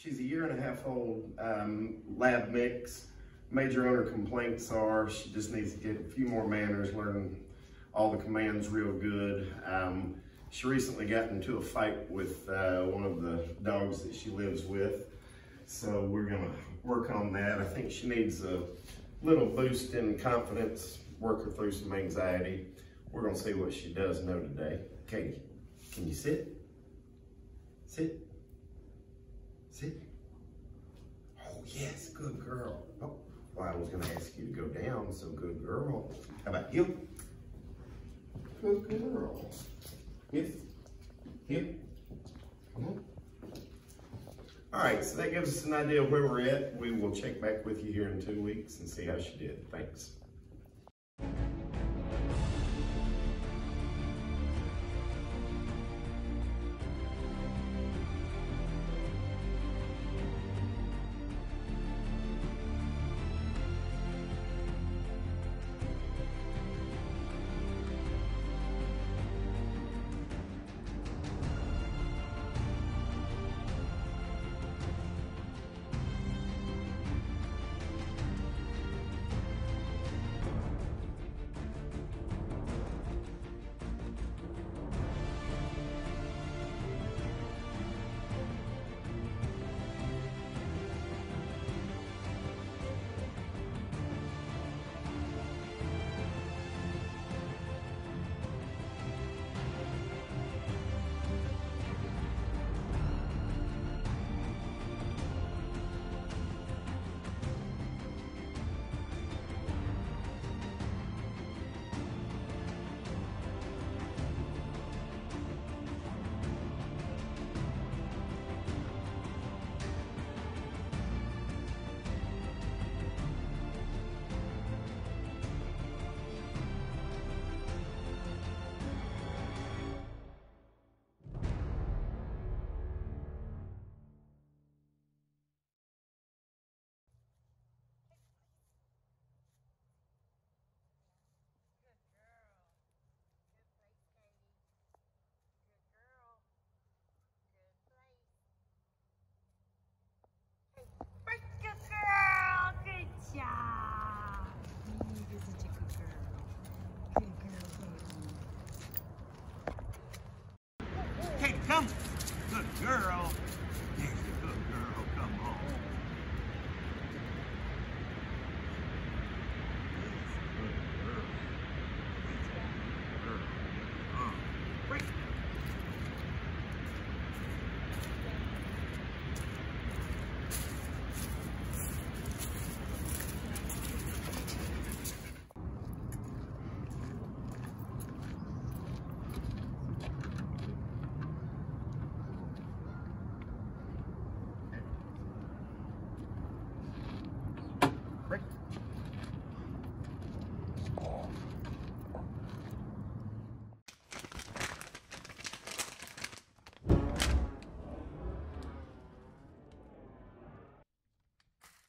She's a 1.5 old lab mix. Major owner complaints are she just needs to get a few more manners, learn all the commands real good. She recently got into a fight with one of the dogs that she lives with. So we're gonna work on that. I think she needs a little boost in confidence, work her through some anxiety. We're gonna see what she does know today. Katie, can you sit? Sit. Sit. Oh yes, good girl. Oh, well, I was gonna ask you to go down, so good girl. How about you? Good girl. Yes. Here. Come on. All right, so that gives us an idea of where we're at. We will check back with you here in 2 weeks and see how she did. Thanks. Come. Good girl.